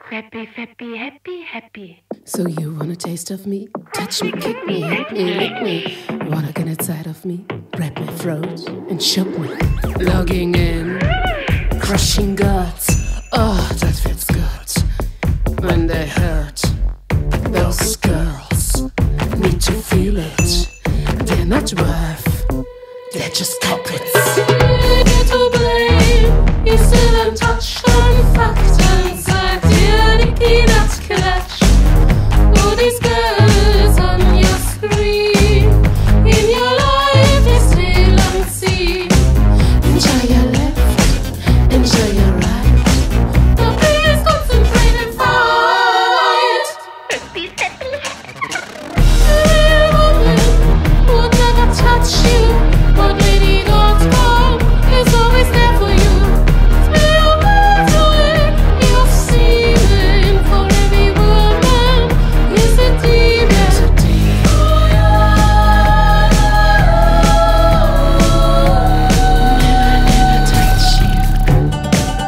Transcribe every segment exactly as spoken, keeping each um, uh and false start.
Happy, happy, happy, happy. So you want a taste of me? Touch me, kick me, hit me, lick me. Wanna get inside of me? Grab my throat and choke me. Logging in, crushing guts. Oh, that feels good. When they hurt, those girls need to feel it. They're not worth, they're just culprits. You're to blame, you still untouched, unfucked, sagt dir die Peanut-Klatsch. All these girls on your screen, in your life you still unseen. Enjoy your left, enjoy your right. Now please concentrate and fight. Happy, happy, Real woman would never touch you, but lady dot com is always there for you. Spill water, you've seen it. For every woman is a demon. Never touch you.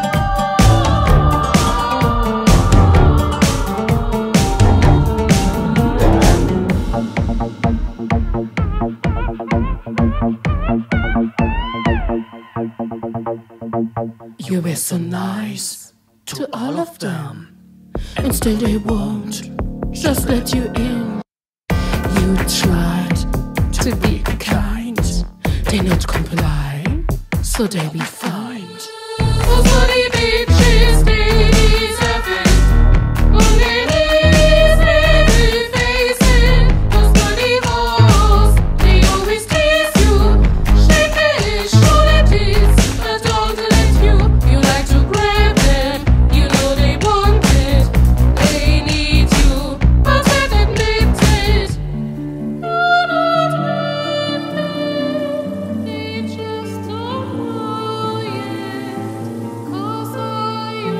You were so nice to all of them, and still they won't just let you in. You tried to be kind, they not comply, so they be fined. Those bloody bitches, they deserve it. On their knees, baby facing. Those bloody hoes, they always tease you. Shake it, show that it's, but don't let you. You like to grab them, you know they want it. They need you, but can't admit it. You're not with them, they just don't know yet. 'Cause all you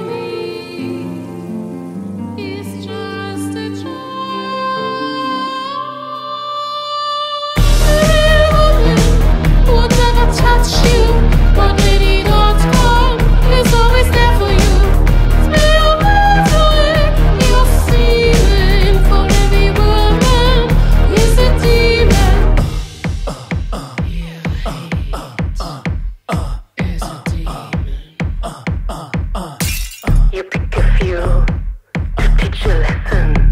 need is just a child. Real woman would never touch you, but lady dot com is always there for you. Spill water, you've seen it. For every woman is a demon. You hate is a demon. You pick a few to teach you a lesson.